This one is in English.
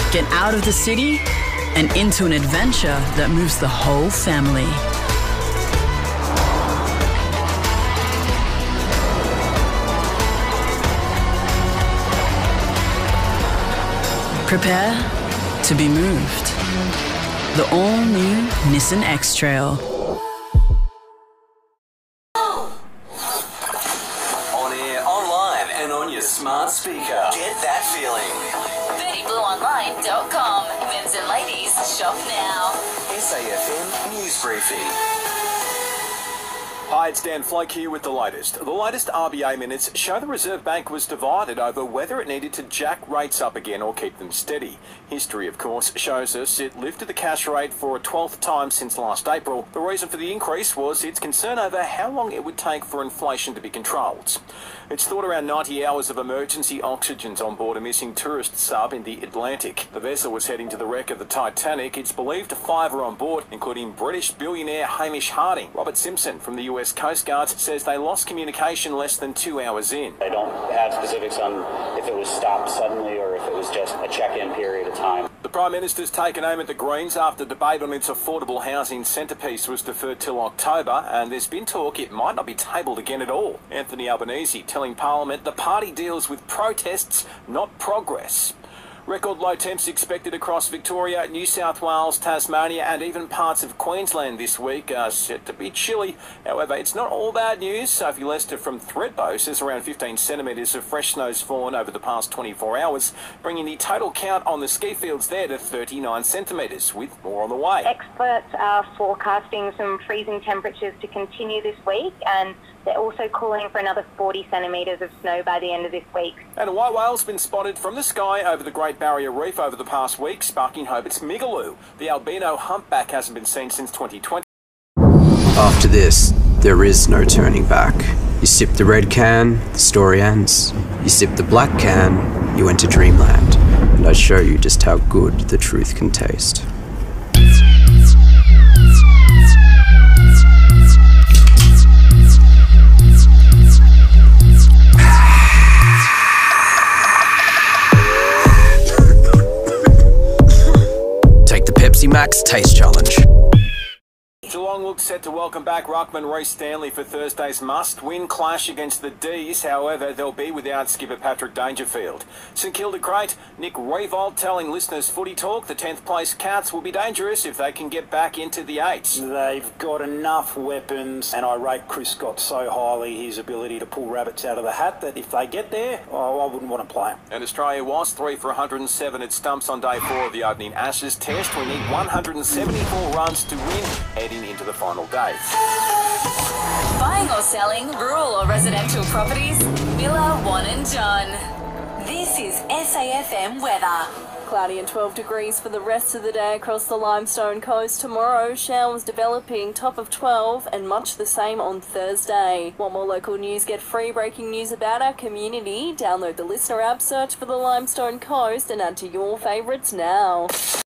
Get out of the city and into an adventure that moves the whole family. Prepare to be moved. The all-new Nissan X-Trail. On air, online, and on your smart speaker. Get that feeling. BirdieBlueOnline.com. Men's and ladies, shop now. SAFM News Briefing. Hi, it's Dan Floke here with the latest. The latest RBA minutes show the Reserve Bank was divided over whether it needed to jack rates up again or keep them steady. History, of course, shows us it lifted the cash rate for a 12th time since last April. The reason for the increase was its concern over how long it would take for inflation to be controlled. It's thought around 90 hours of emergency oxygens on board a missing tourist sub in the Atlantic. The vessel was heading to the wreck of the Titanic. It's believed 5 are on board, including British billionaire Hamish Harding. Robert Simpson from the US Coast Guard says they lost communication less than 2 hours in. They don't have specifics on if it was stopped suddenly or if it was just a check-in period of time. The Prime Minister's taken aim at the Greens after debate on its affordable housing centrepiece was deferred till October, and there's been talk it might not be tabled again at all. Anthony Albanese telling Parliament the party deals with protests, not progress. Record low temps expected across Victoria, New South Wales, Tasmania and even parts of Queensland this week are set to be chilly. However, it's not all bad news. Sophie Lester from Thredbo says around 15 centimetres of fresh snow's fallen over the past 24 hours, bringing the total count on the ski fields there to 39 centimetres, with more on the way. Experts are forecasting some freezing temperatures to continue this week, and they're also calling for another 40 centimetres of snow by the end of this week. And a white whale's been spotted from the sky over the Great Barrier Reef over the past week, sparking hope it's Migaloo. The albino humpback hasn't been seen since 2020. After this, there is no turning back. You sip the red can, the story ends. You sip the black can, you enter dreamland. And I show you just how good the truth can taste. Pepsi Max Taste Challenge. Geelong looks set to welcome back ruckman Reece Stanley for Thursday's must-win clash against the D's. However, they'll be without skipper Patrick Dangerfield. St Kilda great Nick Riewoldt telling listeners Footy Talk the 10th place Cats will be dangerous if they can get back into the 8s. They've got enough weapons, and I rate Chris Scott so highly, his ability to pull rabbits out of the hat, that if they get there, I wouldn't want to play them. And Australia was 3 for 107 at stumps on day 4 of the opening Ashes test. We need 174 runs to win heading into the final day. Buying or selling rural or residential properties? Miller, Wan and John. This is SAFM weather. Cloudy and 12 degrees for the rest of the day across the Limestone Coast. Tomorrow, showers developing, top of 12, and much the same on Thursday. Want more local news? Get free breaking news about our community. Download the Listener app, search for the Limestone Coast, and add to your favourites now.